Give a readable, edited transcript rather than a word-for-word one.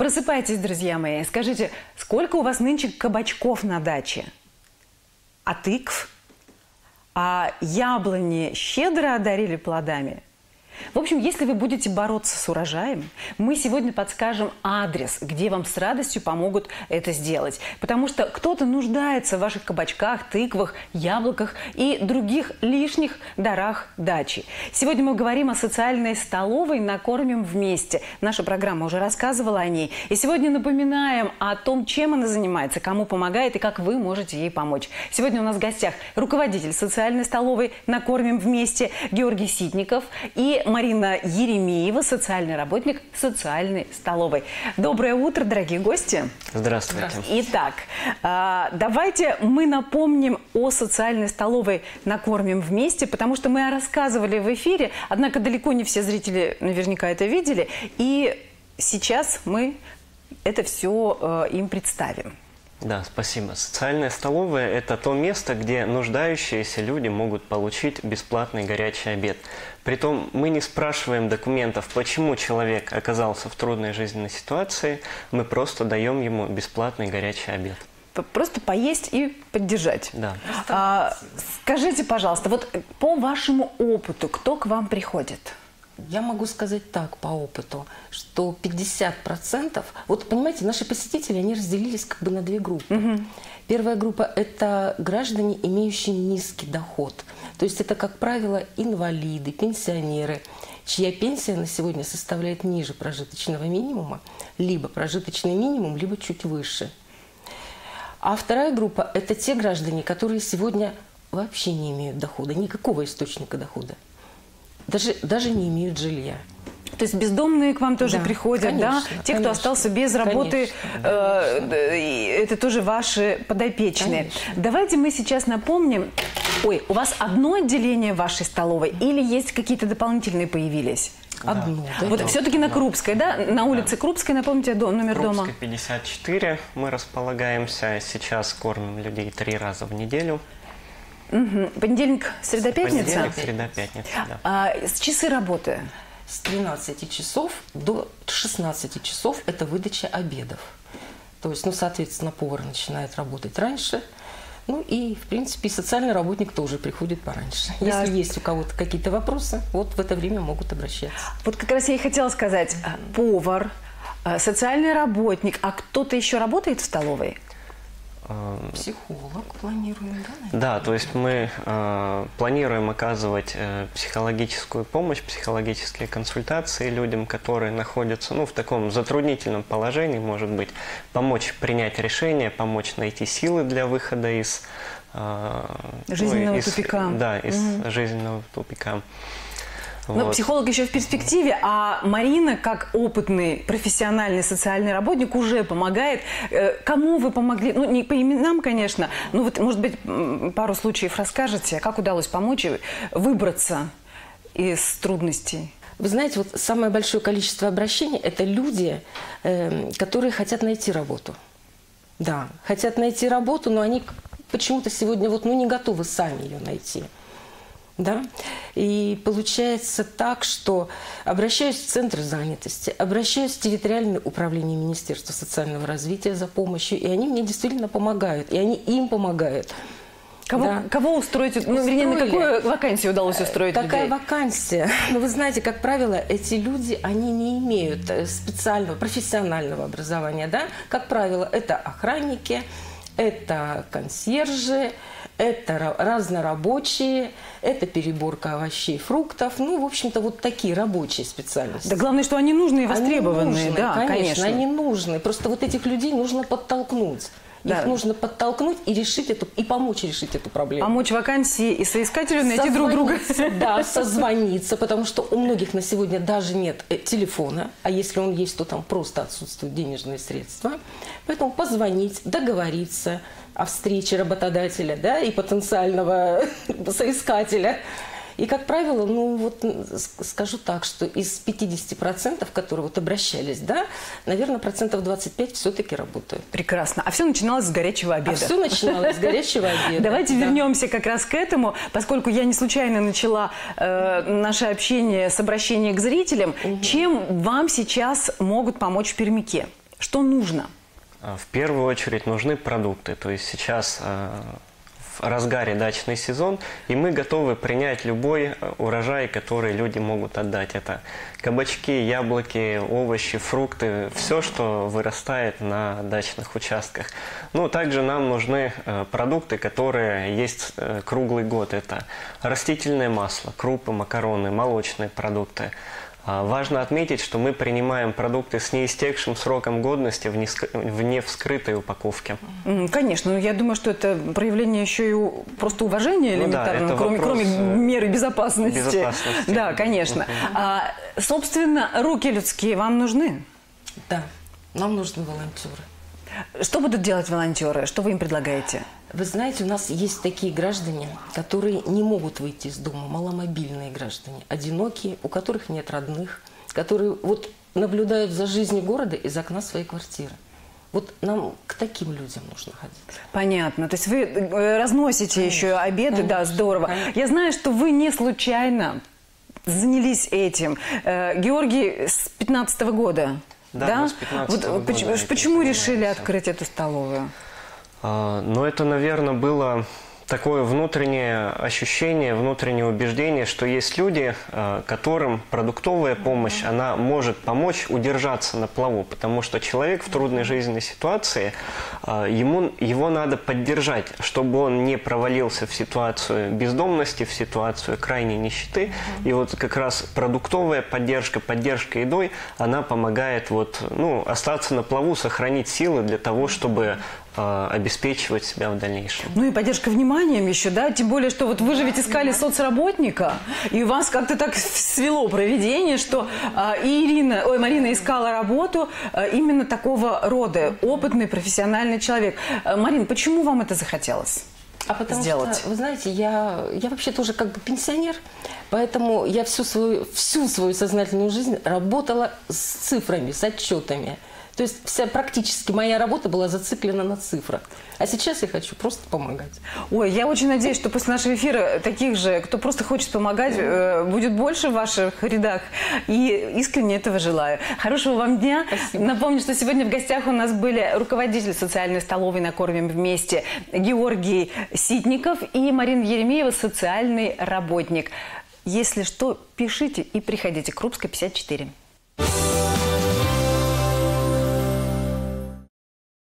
Просыпайтесь, друзья мои. Скажите, сколько у вас нынче кабачков на даче? А тыкв? А яблони щедро одарили плодами? В общем, если вы будете бороться с урожаем, мы сегодня подскажем адрес, где вам с радостью помогут это сделать. Потому что кто-то нуждается в ваших кабачках, тыквах, яблоках и других лишних дарах дачи. Сегодня мы говорим о социальной столовой «Накормим вместе». Наша программа уже рассказывала о ней. И сегодня напоминаем о том, чем она занимается, кому помогает и как вы можете ей помочь. Сегодня у нас в гостях руководитель социальной столовой «Накормим вместе» Георгий Ситников и Марина Еремеева, социальный работник социальной столовой. Доброе утро, дорогие гости. Здравствуйте. Итак, давайте мы напомним о социальной столовой «Накормим вместе», потому что мы рассказывали в эфире, однако далеко не все зрители наверняка это видели. И сейчас мы это все им представим. Да, спасибо. Социальная столовая – это то место, где нуждающиеся люди могут получить бесплатный горячий обед. Притом мы не спрашиваем документов, почему человек оказался в трудной жизненной ситуации, мы просто даем ему бесплатный горячий обед. Просто поесть и поддержать. Да. Скажите, пожалуйста, вот по вашему опыту, кто к вам приходит? Я могу сказать так по опыту, что 50%, вот понимаете, наши посетители, они разделились как бы на две группы. Угу. Первая группа – это граждане, имеющие низкий доход. То есть это, как правило, инвалиды, пенсионеры, чья пенсия на сегодня составляет ниже прожиточного минимума, либо прожиточный минимум, либо чуть выше. А вторая группа – это те граждане, которые сегодня вообще не имеют дохода, никакого источника дохода. Даже не имеют жилья. То есть бездомные к вам тоже приходят, конечно, да? Те, кто остался без работы, это тоже ваши подопечные. Конечно. Давайте мы сейчас напомним. Ой, у вас одно отделение в вашей столовой или есть какие-то дополнительные появились? Одно. Да. Вот все-таки на Крупской, да? На улице Крупской, напомните, номер дома? Крупской 54 мы располагаемся. Сейчас кормим людей 3 раза в неделю. Угу. Понедельник, среда, пятница? Понедельник, среда, пятница, да. Часы работы? С 13 часов до 16 часов это выдача обедов. То есть, соответственно, повар начинает работать раньше. Ну и, в принципе, социальный работник тоже приходит пораньше. Да. Если есть у кого-то какие-то вопросы, вот в это время могут обращаться. Вот как раз я и хотела сказать, повар, социальный работник, а кто-то еще работает в столовой? Психолог планируем, да? Да, то есть мы планируем оказывать психологическую помощь, психологические консультации людям, которые находятся в таком затруднительном положении, может быть, помочь принять решение, помочь найти силы для выхода из жизненного тупика. Да, из жизненного тупика. Но вот. Психолог еще в перспективе, а Марина, как опытный профессиональный социальный работник, уже помогает. Кому вы помогли? Ну, не по именам, конечно, но вот, может быть, пару случаев расскажете, как удалось помочь выбраться из трудностей? Вы знаете, вот самое большое количество обращений – это люди, которые хотят найти работу. Да, хотят найти работу, но они почему-то сегодня не готовы сами ее найти. Да? И получается так, что обращаюсь в Центр занятости, обращаюсь в территориальное управление Министерства социального развития за помощью, и они мне действительно помогают, и они им помогают. Кого устроить? Вернее, на какую вакансию удалось устроить Такая людей? вакансия. Вы знаете, как правило, эти люди, они не имеют специального, профессионального образования. Да? Как правило, это охранники, это консьержи, это разнорабочие, это переборка овощей, фруктов. В общем-то, вот такие рабочие специальности. Да главное, что они нужны и востребованные. Они нужны, да, конечно, они нужны. Просто вот этих людей нужно подтолкнуть. Их нужно подтолкнуть и и помочь решить эту проблему. Помочь вакансии и соискателю найти друг друга. Да, созвониться, потому что у многих на сегодня даже нет телефона, а если он есть, то там просто отсутствуют денежные средства. Поэтому позвонить, договориться о встрече работодателя, да, и потенциального соискателя. И, как правило, скажу так, что из 50%, которые обращались, да, наверное, 25% все-таки работают. Прекрасно. А все начиналось с горячего обеда. Все начиналось с горячего обеда. Давайте вернемся как раз к этому, поскольку я не случайно начала наше общение с обращения к зрителям. Чем вам сейчас могут помочь в Пермяке? Что нужно? В первую очередь нужны продукты. То есть сейчас в разгаре дачный сезон, и мы готовы принять любой урожай, который люди могут отдать. Это кабачки, яблоки, овощи, фрукты, все, что вырастает на дачных участках. Ну, также нам нужны продукты, которые есть круглый год. Это растительное масло, крупы, макароны, молочные продукты. Важно отметить, что мы принимаем продукты с неистекшим сроком годности в невскрытой упаковке. Конечно, но я думаю, что это проявление еще и просто уважения элементарно, да, кроме меры безопасности. Да, конечно. Собственно, руки людские вам нужны? Да, нам нужны волонтеры. Что будут делать волонтеры? Что вы им предлагаете? Вы знаете, у нас есть такие граждане, которые не могут выйти из дома, маломобильные граждане, одинокие, у которых нет родных, которые вот наблюдают за жизнью города из окна своей квартиры. Вот нам к таким людям нужно ходить. Понятно. То есть вы разносите еще обеды, конечно, да, здорово. конечно. Я знаю, что вы не случайно занялись этим. Георгий с 15-го года. Да, мы с 15-го года. Почему решили открыть эту столовую? Но это, наверное, было такое внутреннее ощущение, внутреннее убеждение, что есть люди, которым продуктовая помощь, она может помочь удержаться на плаву, потому что человек в трудной жизненной ситуации, его надо поддержать, чтобы он не провалился в ситуацию бездомности, в ситуацию крайней нищеты. И вот как раз продуктовая поддержка, поддержка едой, она помогает остаться на плаву, сохранить силы для того, чтобы обеспечивать себя в дальнейшем. Ну и поддержка вниманием еще, да? Тем более, что вот вы же ведь искали соцработника, и у вас как-то так свело провидение, что Марина искала работу именно такого рода, опытный, профессиональный человек. Марина, почему вам это захотелось? Потому сделать? что, вы знаете, я вообще тоже как бы пенсионер, поэтому я всю свою сознательную жизнь работала с цифрами, с отчетами. То есть практически моя работа была зациклена на цифрах. А сейчас я хочу просто помогать. Ой, я очень надеюсь, что после нашего эфира таких же, кто просто хочет помогать, будет больше в ваших рядах. И искренне этого желаю. Хорошего вам дня. Спасибо. Напомню, что сегодня в гостях у нас были руководитель социальной столовой «Накормим вместе» Георгий Ситников и Марина Еремеева, социальный работник. Если что, пишите и приходите. Крупская, 54.